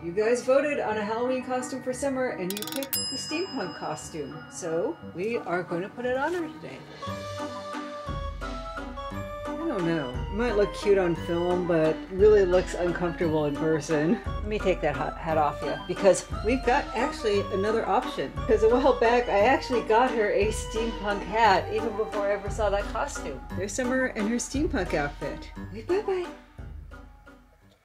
You guys voted on a Halloween costume for summer and you picked the steampunk costume. So we are going to put it on her today. I don't know. It might look cute on film, but really looks uncomfortable in person. Let me take that hat off you, because we've got actually another option. Because a while back, I actually got her a steampunk hat even before I ever saw that costume. There's Summer and her steampunk outfit. Wait, bye-bye.